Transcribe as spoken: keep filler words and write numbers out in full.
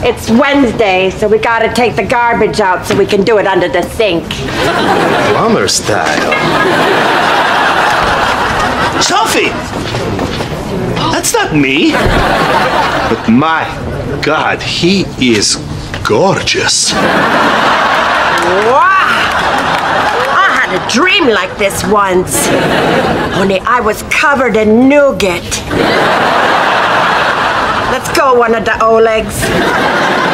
It's Wednesday, so we gotta take the garbage out so we can do it under the sink. Plumber style. Sophie! That's not me. But my God, he is gorgeous. Wow! I had a dream like this once. Only I was covered in nougat. Let's go, one of the Olegs.